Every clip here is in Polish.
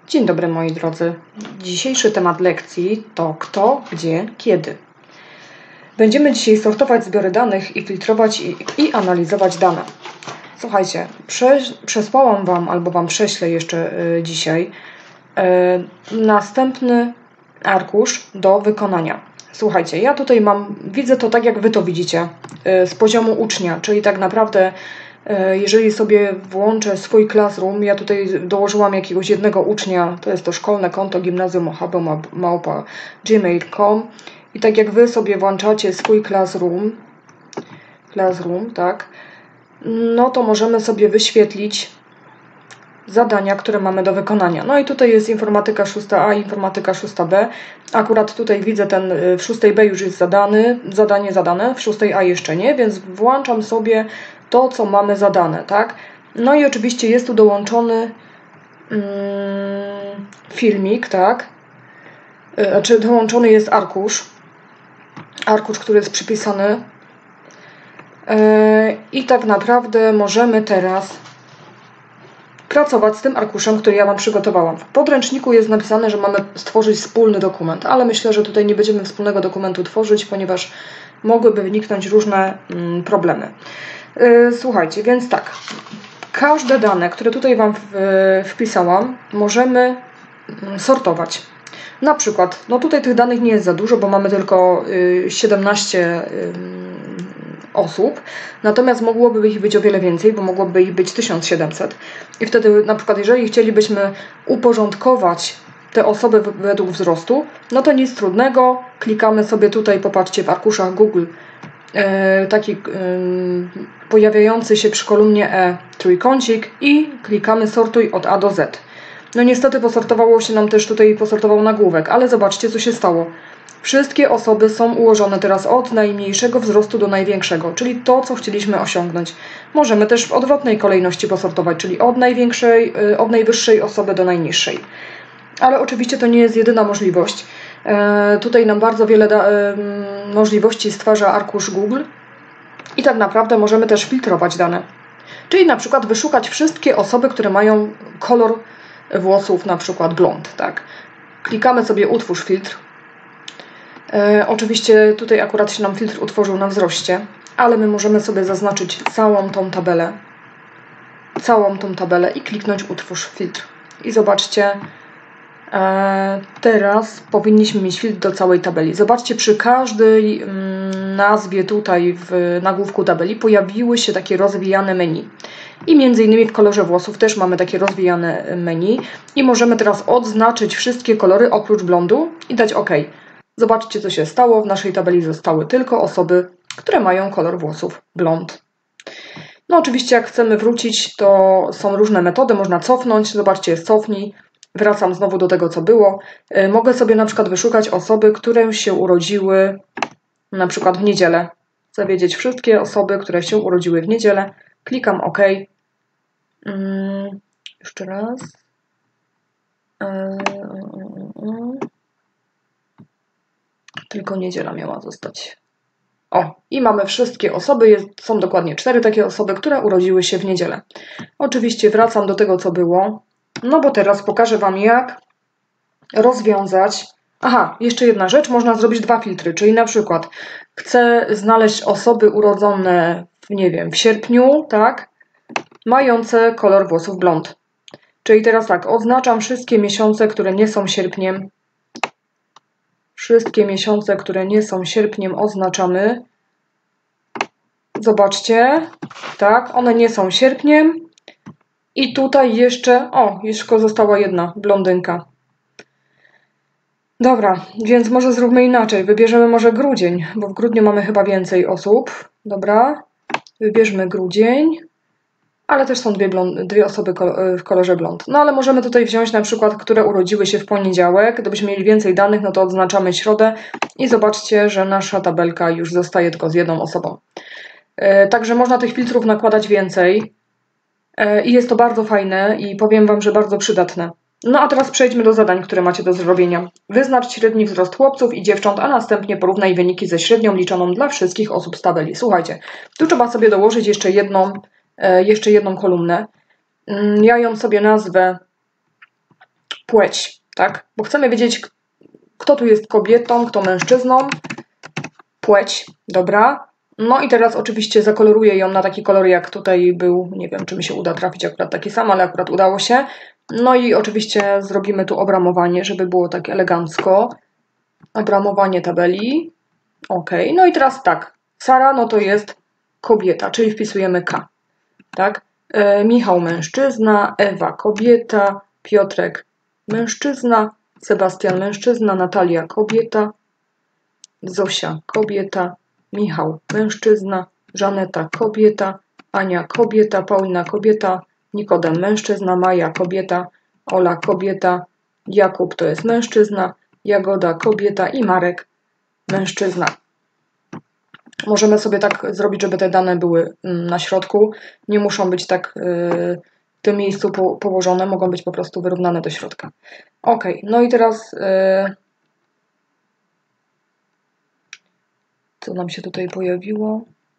Dzień dobry moi drodzy. Dzisiejszy temat lekcji to kto, gdzie, kiedy. Będziemy dzisiaj sortować zbiory danych i filtrować i analizować dane. Słuchajcie, przesłałam Wam albo Wam prześlę jeszcze dzisiaj następny arkusz do wykonania. Słuchajcie, ja tutaj widzę to tak jak Wy to widzicie, z poziomu ucznia, czyli tak naprawdę jeżeli sobie włączę swój Classroom, ja tutaj dołożyłam jakiegoś jednego ucznia, to jest to szkolne konto gimnazjum@gmail.com i tak jak Wy sobie włączacie swój Classroom, tak, no to możemy sobie wyświetlić zadania, które mamy do wykonania. No i tutaj jest informatyka 6a, informatyka 6b. Akurat tutaj widzę w 6b już jest zadanie zadane, w 6a jeszcze nie, więc włączam sobie to, co mamy zadane, tak? No i oczywiście jest tu dołączony filmik, tak? Znaczy dołączony jest arkusz, który jest przypisany i tak naprawdę możemy teraz pracować z tym arkuszem, który ja Wam przygotowałam. W podręczniku jest napisane, że mamy stworzyć wspólny dokument, ale myślę, że tutaj nie będziemy wspólnego dokumentu tworzyć, ponieważ mogłyby wyniknąć różne problemy. Słuchajcie, więc tak, każde dane, które tutaj Wam wpisałam, możemy sortować. Na przykład, no tutaj tych danych nie jest za dużo, bo mamy tylko 17 osób, natomiast mogłoby ich być o wiele więcej, bo mogłoby ich być 1700. I wtedy na przykład, jeżeli chcielibyśmy uporządkować te osoby według wzrostu, no to nic trudnego, klikamy sobie tutaj, popatrzcie, w arkuszach Google, taki pojawiający się przy kolumnie E trójkącik i klikamy sortuj od A do Z. No niestety posortowało się nam też tutaj, posortował nagłówek, ale zobaczcie, co się stało. Wszystkie osoby są ułożone teraz od najmniejszego wzrostu do największego, czyli to, co chcieliśmy osiągnąć. Możemy też w odwrotnej kolejności posortować, czyli od najwyższej osoby do najniższej. Ale oczywiście to nie jest jedyna możliwość. Tutaj nam bardzo wiele możliwości stwarza arkusz Google i tak naprawdę możemy też filtrować dane. Czyli na przykład wyszukać wszystkie osoby, które mają kolor włosów, na przykład blond. Tak? Klikamy sobie utwórz filtr. Oczywiście tutaj akurat się nam filtr utworzył na wzroście, ale my możemy sobie zaznaczyć całą tą tabelę i kliknąć utwórz filtr. I zobaczcie, teraz powinniśmy mieć filtr do całej tabeli. Zobaczcie, przy każdej nazwie tutaj w nagłówku tabeli pojawiły się takie rozwijane menu. I między innymi w kolorze włosów też mamy takie rozwijane menu. I możemy teraz odznaczyć wszystkie kolory oprócz blondu i dać OK. Zobaczcie, co się stało. W naszej tabeli zostały tylko osoby, które mają kolor włosów blond. No oczywiście jak chcemy wrócić, to są różne metody. Można cofnąć. Zobaczcie, jest cofnij. Wracam znowu do tego, co było. Mogę sobie na przykład wyszukać osoby, które się urodziły na przykład w niedzielę. Chcę wiedzieć wszystkie osoby, które się urodziły w niedzielę. Klikam OK. Jeszcze raz. Tylko niedziela miała zostać. O, i mamy wszystkie osoby, są dokładnie 4 takie osoby, które urodziły się w niedzielę. Oczywiście wracam do tego, co było, no bo teraz pokażę Wam, jak rozwiązać. Aha, jeszcze jedna rzecz, można zrobić 2 filtry, czyli na przykład chcę znaleźć osoby urodzone, nie wiem, w sierpniu, tak, mające kolor włosów blond. Czyli teraz tak, oznaczam wszystkie miesiące, które nie są sierpniem. Wszystkie miesiące, które nie są sierpniem, oznaczamy. Zobaczcie, tak, one nie są sierpniem. I tutaj jeszcze została jedna blondynka. Dobra, więc może zróbmy inaczej. Wybierzemy może grudzień, bo w grudniu mamy chyba więcej osób. Dobra, wybierzmy grudzień. Ale też są dwie osoby w kolorze blond. No ale możemy tutaj wziąć na przykład, które urodziły się w poniedziałek. Gdybyśmy mieli więcej danych, no to odznaczamy środę i zobaczcie, że nasza tabelka już zostaje tylko z jedną osobą. Także można tych filtrów nakładać więcej i jest to bardzo fajne i powiem Wam, że bardzo przydatne. No a teraz przejdźmy do zadań, które macie do zrobienia. Wyznacz średni wzrost chłopców i dziewcząt, a następnie porównaj wyniki ze średnią liczoną dla wszystkich osób z tabeli. Słuchajcie, tu trzeba sobie dołożyć jeszcze jedną kolumnę. Ja ją sobie nazwę płeć, tak? Bo chcemy wiedzieć, kto tu jest kobietą, kto mężczyzną. Płeć, dobra. No i teraz oczywiście zakoloruję ją na taki kolor, jak tutaj był. Nie wiem, czy mi się uda trafić akurat taki sam, ale akurat udało się. No i oczywiście zrobimy tu obramowanie, żeby było tak elegancko. Obramowanie tabeli. Ok, no i teraz tak. Sara, no to jest kobieta, czyli wpisujemy K. Tak? Michał mężczyzna, Ewa kobieta, Piotrek mężczyzna, Sebastian mężczyzna, Natalia kobieta, Zosia kobieta, Michał mężczyzna, Żaneta kobieta, Ania kobieta, Paulina kobieta, Nikodem mężczyzna, Maja kobieta, Ola kobieta, Jakub to jest mężczyzna, Jagoda kobieta i Marek mężczyzna. Możemy sobie tak zrobić, żeby te dane były na środku. Nie muszą być tak w tym miejscu położone, mogą być po prostu wyrównane do środka. Ok, no i teraz co nam się tutaj pojawiło?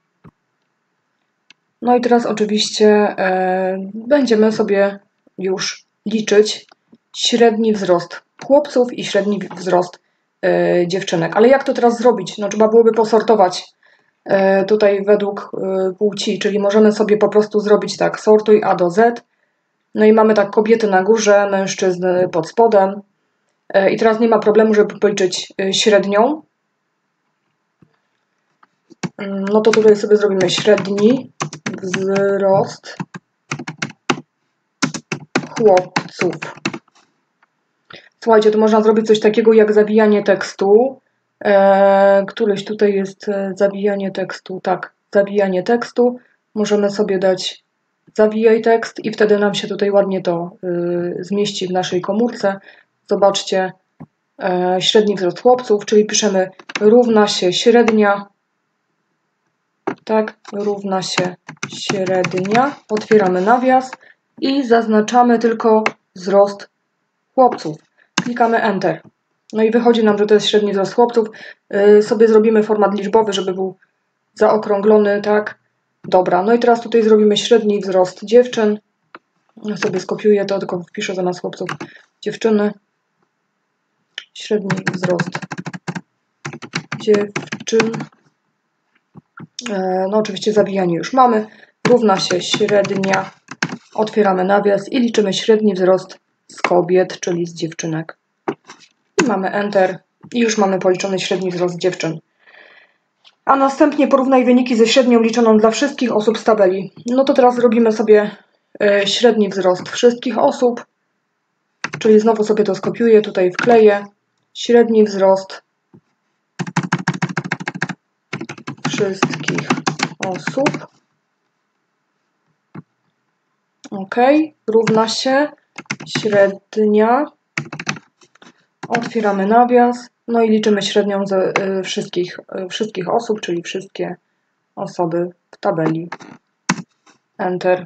No i teraz oczywiście będziemy sobie już liczyć średni wzrost chłopców i średni wzrost dziewczynek. Ale jak to teraz zrobić? No trzeba byłoby posortować tutaj według płci, czyli możemy sobie po prostu zrobić tak, sortuj A do Z. No i mamy tak kobiety na górze, mężczyzny pod spodem. I teraz nie ma problemu, żeby policzyć średnią. No to tutaj sobie zrobimy średni wzrost chłopców. Słuchajcie, tu można zrobić coś takiego jak zawijanie tekstu. Któryś tutaj jest zawijanie tekstu. Tak, zawijanie tekstu. Możemy sobie dać zawijaj tekst i wtedy nam się tutaj ładnie to zmieści w naszej komórce. Zobaczcie, średni wzrost chłopców, czyli piszemy równa się średnia. Tak, równa się średnia. Otwieramy nawias i zaznaczamy tylko wzrost chłopców. Klikamy Enter. No i wychodzi nam, że to jest średni wzrost chłopców. Sobie zrobimy format liczbowy, żeby był zaokrąglony, tak? Dobra, no i teraz tutaj zrobimy średni wzrost dziewczyn. Ja sobie skopiuję to, tylko wpiszę zamiast chłopców dziewczyny. Średni wzrost dziewczyn. No oczywiście zawijanie już mamy. Równa się średnia. Otwieramy nawias i liczymy średni wzrost z kobiet, czyli z dziewczynek. I mamy Enter. I już mamy policzony średni wzrost dziewczyn. A następnie porównaj wyniki ze średnią liczoną dla wszystkich osób z tabeli. No to teraz robimy sobie średni wzrost wszystkich osób. Czyli znowu sobie to skopiuję, tutaj wkleję. Średni wzrost wszystkich osób. Ok, równa się średnia. Otwieramy nawias. No i liczymy średnią ze wszystkich osób, czyli wszystkie osoby w tabeli. Enter.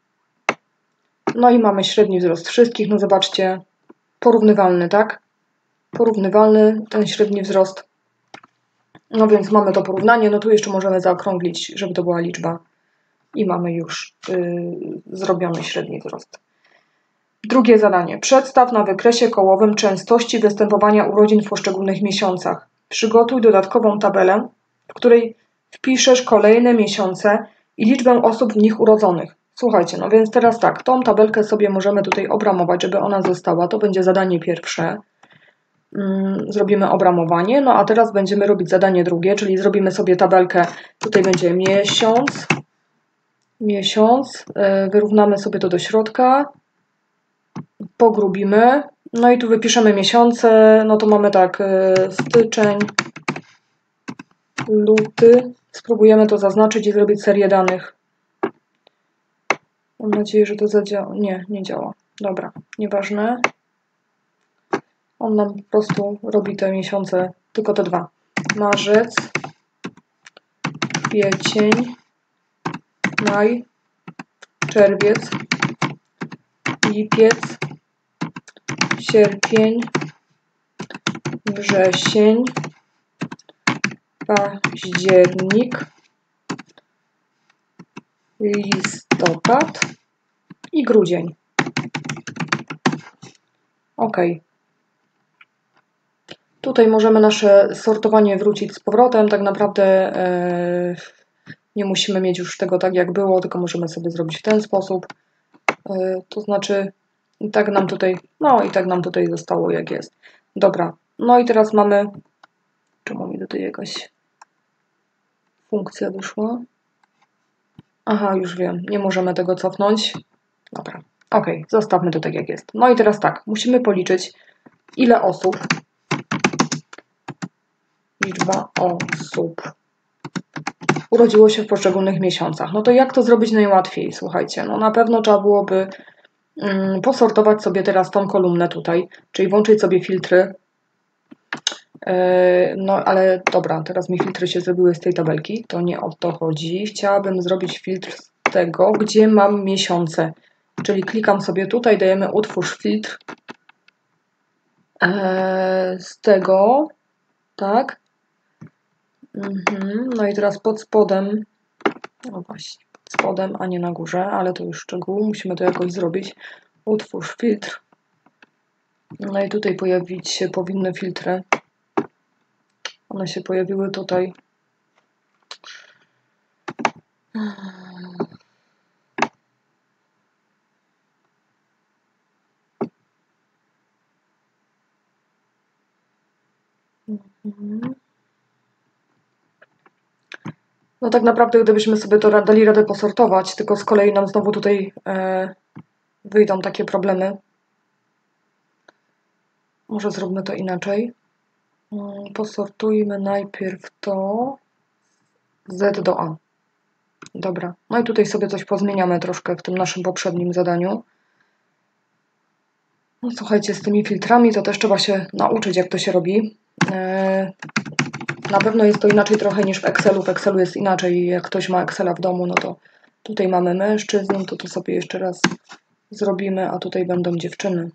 No i mamy średni wzrost wszystkich. No zobaczcie, porównywalny, tak? Porównywalny ten średni wzrost. No więc mamy to porównanie. No tu jeszcze możemy zaokrąglić, żeby to była liczba. I mamy już zrobiony średni wzrost. Drugie zadanie. Przedstaw na wykresie kołowym częstości występowania urodzin w poszczególnych miesiącach. Przygotuj dodatkową tabelę, w której wpiszesz kolejne miesiące i liczbę osób w nich urodzonych. Słuchajcie, no więc teraz tak, tą tabelkę sobie możemy tutaj obramować, żeby ona została. To będzie zadanie pierwsze. Zrobimy obramowanie, no a teraz będziemy robić zadanie drugie, czyli zrobimy sobie tabelkę. Tutaj będzie miesiąc, wyrównamy sobie to do środka. Pogrubimy, no i tu wypiszemy miesiące, no to mamy tak, styczeń, luty, spróbujemy to zaznaczyć i zrobić serię danych. Mam nadzieję, że to zadziała. Nie działa. Dobra, nieważne. On nam po prostu robi te miesiące, tylko te dwa. Marzec, kwiecień, maj, czerwiec, lipiec, sierpień, wrzesień, październik, listopad i grudzień. OK. Tutaj możemy nasze sortowanie wrócić z powrotem. Tak naprawdę nie musimy mieć już tego tak jak było, tylko możemy sobie zrobić w ten sposób. To znaczy i tak nam tutaj, no i tak nam tutaj zostało jak jest. Dobra, no i teraz mamy, czemu mi tutaj jakaś funkcja wyszła? Aha, już wiem, nie możemy tego cofnąć. Dobra, OK, zostawmy to tak jak jest. No i teraz tak, musimy policzyć ile osób, liczba osób urodziło się w poszczególnych miesiącach. No to jak to zrobić najłatwiej? Słuchajcie, no na pewno trzeba byłoby posortować sobie teraz tą kolumnę tutaj, czyli włączyć sobie filtry. No ale dobra, teraz mi filtry się zrobiły z tej tabelki, to nie o to chodzi. Chciałabym zrobić filtr z tego, gdzie mam miesiące, czyli klikam sobie tutaj, dajemy utwórz filtr z tego, tak. No i teraz pod spodem, no właśnie, pod spodem, a nie na górze, ale to już szczegół, musimy to jakoś zrobić. Utwórz filtr. No i tutaj pojawić się powinny filtry. One się pojawiły tutaj. No tak naprawdę gdybyśmy sobie to dali radę posortować, tylko z kolei nam znowu tutaj wyjdą takie problemy. Może zróbmy to inaczej. Posortujmy najpierw to Z do A. Dobra, no i tutaj sobie coś pozmieniamy troszkę w tym naszym poprzednim zadaniu. No słuchajcie, z tymi filtrami to też trzeba się nauczyć, jak to się robi. Na pewno jest to inaczej trochę niż w Excelu. W Excelu jest inaczej. Jak ktoś ma Excela w domu, no to tutaj mamy mężczyzn, to sobie jeszcze raz zrobimy, a tutaj będą dziewczyny.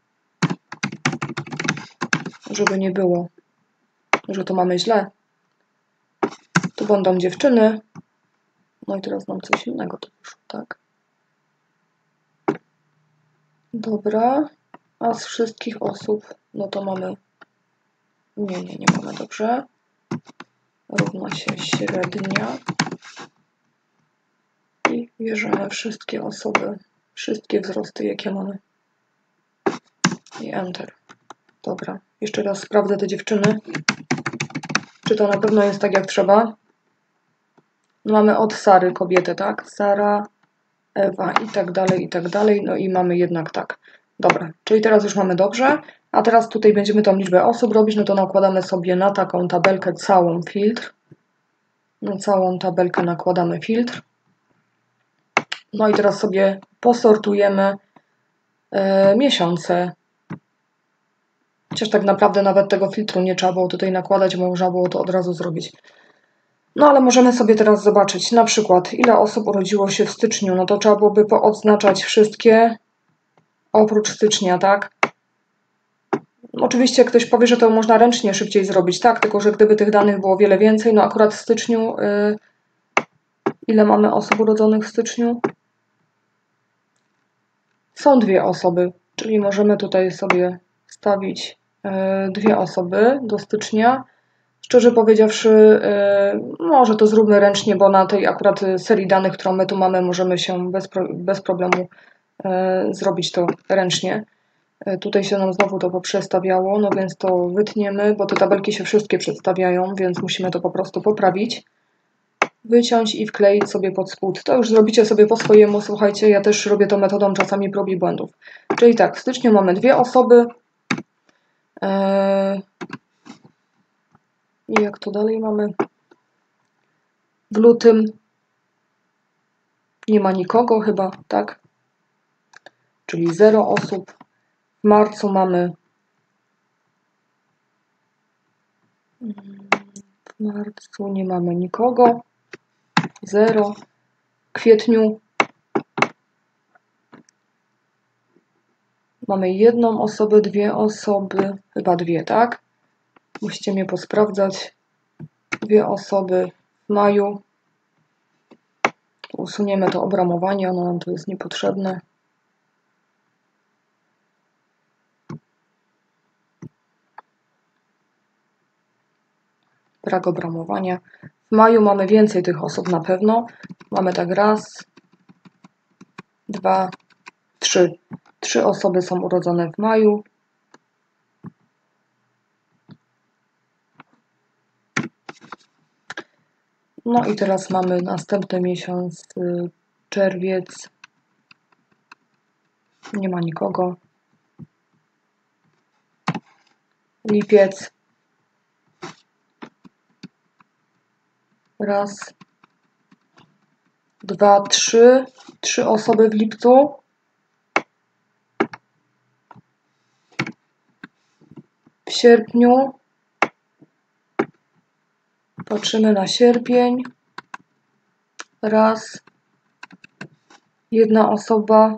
Żeby nie było, że to mamy źle. Tu będą dziewczyny. No i teraz nam coś innego tu wyszło, tak? Dobra. A z wszystkich osób, no to mamy... Nie mamy, dobrze. Równa się średnia. I bierzemy wszystkie osoby, wszystkie wzrosty, jakie mamy. I Enter. Dobra. Jeszcze raz sprawdzę te dziewczyny. Czy to na pewno jest tak, jak trzeba? Mamy od Sary kobietę, tak? Sara, Ewa i tak dalej, i tak dalej. No i mamy jednak tak. Dobra, czyli teraz już mamy dobrze. A teraz tutaj będziemy tą liczbę osób robić, no to nakładamy sobie na taką tabelkę całą filtr. Na całą tabelkę nakładamy filtr. No i teraz sobie posortujemy miesiące. Chociaż tak naprawdę nawet tego filtru nie trzeba było tutaj nakładać, bo można było to od razu zrobić. No ale możemy sobie teraz zobaczyć, na przykład ile osób urodziło się w styczniu. No to trzeba byłoby poodznaczać wszystkie oprócz stycznia, tak? Oczywiście ktoś powie, że to można ręcznie szybciej zrobić, tak? Tylko że gdyby tych danych było wiele więcej, no akurat w styczniu... ile mamy osób urodzonych w styczniu? Są 2 osoby, czyli możemy tutaj sobie stawić 2 osoby do stycznia. Szczerze powiedziawszy, może to zróbmy ręcznie, bo na tej akurat serii danych, którą my tu mamy, możemy się bez problemu zrobić to ręcznie. Tutaj się nam znowu to poprzestawiało, no więc to wytniemy, bo te tabelki się wszystkie przedstawiają, więc musimy to po prostu poprawić. Wyciąć i wkleić sobie pod spód. To już zrobicie sobie po swojemu, słuchajcie, ja też robię to metodą czasami prób i błędów. Czyli tak, w styczniu mamy 2 osoby. I jak to dalej mamy? W lutym nie ma nikogo chyba, tak? Czyli 0 osób. W marcu mamy... W marcu nie mamy nikogo. 0. W kwietniu mamy 1 osobę, 2 osoby, chyba 2, tak? Musicie mnie posprawdzać. 2 osoby w maju. Usuniemy to obramowanie, ono nam tu jest niepotrzebne. brak obramowania. W maju mamy więcej tych osób na pewno. Mamy tak raz, dwa, trzy. 3 osoby są urodzone w maju. No i teraz mamy następny miesiąc, czerwiec. Nie ma nikogo. Lipiec. Raz, dwa, trzy. 3 osoby w lipcu. W sierpniu. Patrzymy na sierpień. Raz. 1 osoba.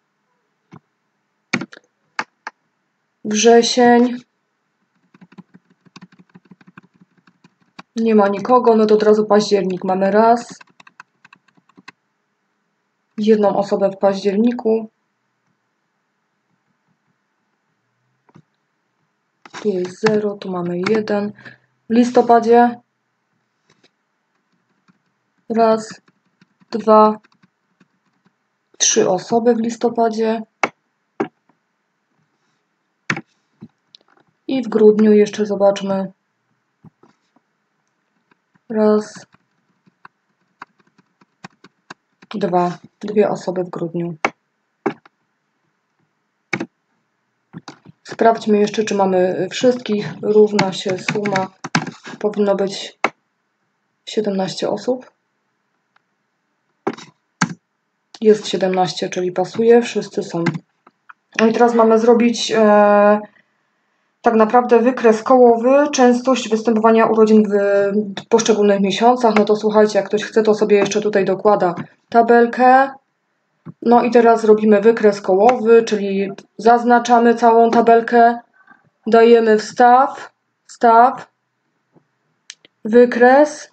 Wrzesień. Nie ma nikogo, no to od razu październik. Mamy raz. 1 osobę w październiku. Tu jest 0, tu mamy 1. W listopadzie. Raz, 2, 3 osoby w listopadzie. I w grudniu jeszcze zobaczmy. Raz, 2 osoby w grudniu. Sprawdźmy jeszcze, czy mamy wszystkich. Równa się suma. Powinno być 17 osób. Jest 17, czyli pasuje. Wszyscy są. No i teraz mamy zrobić tak naprawdę wykres kołowy, częstość występowania urodzin w poszczególnych miesiącach. No to słuchajcie, jak ktoś chce, to sobie jeszcze tutaj dokłada tabelkę. No i teraz robimy wykres kołowy, czyli zaznaczamy całą tabelkę, dajemy wstaw, wykres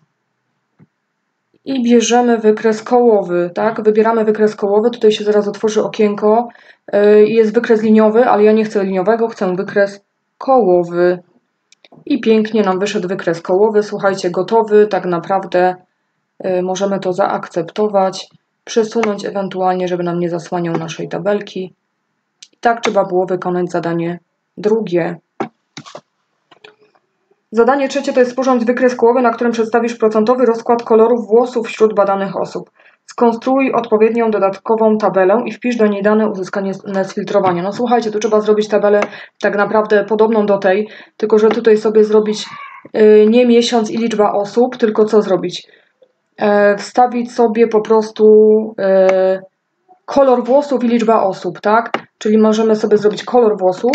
i bierzemy wykres kołowy, tak? Wybieramy wykres kołowy, tutaj się zaraz otworzy okienko, jest wykres liniowy, ale ja nie chcę liniowego, chcę wykres kołowy. I pięknie nam wyszedł wykres kołowy, słuchajcie, gotowy, tak naprawdę możemy to zaakceptować, przesunąć ewentualnie, żeby nam nie zasłaniał naszej tabelki. I tak trzeba było wykonać zadanie drugie. Zadanie trzecie to jest sporządź wykres kołowy, na którym przedstawisz procentowy rozkład kolorów włosów wśród badanych osób. Skonstruuj odpowiednią dodatkową tabelę i wpisz do niej dane uzyskane z filtrowania. No słuchajcie, tu trzeba zrobić tabelę tak naprawdę podobną do tej, tylko że tutaj sobie zrobić nie miesiąc i liczba osób, tylko co zrobić? Wstawić sobie po prostu kolor włosów i liczba osób, tak? Czyli możemy sobie zrobić kolor włosów,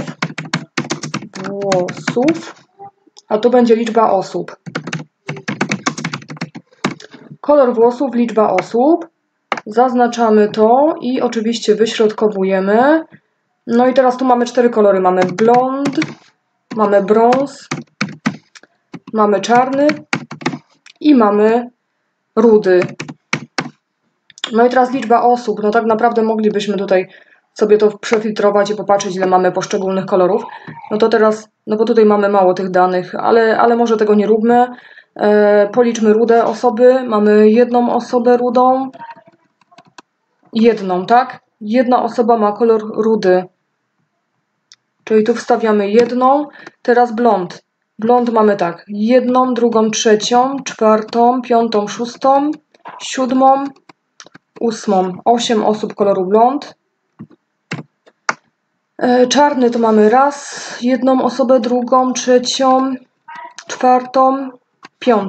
a tu będzie liczba osób. Kolor włosów, liczba osób. Zaznaczamy to i oczywiście wyśrodkowujemy. No i teraz tu mamy 4 kolory. Mamy blond, mamy brąz, mamy czarny i mamy rudy. No i teraz liczba osób. No tak naprawdę moglibyśmy tutaj sobie to przefiltrować i popatrzeć, ile mamy poszczególnych kolorów. No to teraz, no bo tutaj mamy mało tych danych, ale może tego nie róbmy. Policzmy rude osoby. Mamy 1 osobę rudą. 1, tak? 1 osoba ma kolor rudy. Czyli tu wstawiamy 1. Teraz blond. Blond mamy tak. 1, 2, 3, 4, 5, 6, 7, 8. 8 osób koloru blond. Czarny to mamy raz, 1 osobę, 2, 3, 4, 5.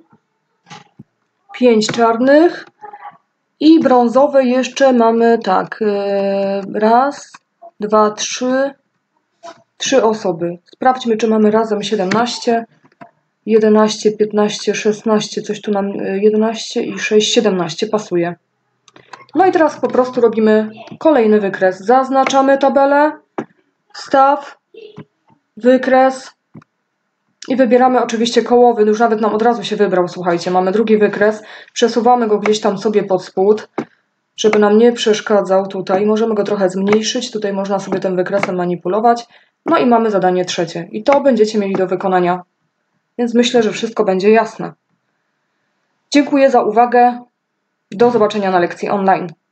5 czarnych. I brązowe jeszcze mamy tak, raz, 2, 3, 3 osoby. Sprawdźmy, czy mamy razem 17, 11, 15, 16, coś tu nam 11 i 6, 17 pasuje. No i teraz po prostu robimy kolejny wykres. Zaznaczamy tabelę, wstaw, wykres i wybieramy oczywiście kołowy. Już nawet nam od razu się wybrał, słuchajcie. Mamy drugi wykres. Przesuwamy go gdzieś tam sobie pod spód, żeby nam nie przeszkadzał tutaj. Możemy go trochę zmniejszyć. Tutaj można sobie tym wykresem manipulować. No i mamy zadanie trzecie. I to będziecie mieli do wykonania Więc myślę, że wszystko będzie jasne. Dziękuję za uwagę. Do zobaczenia na lekcji online.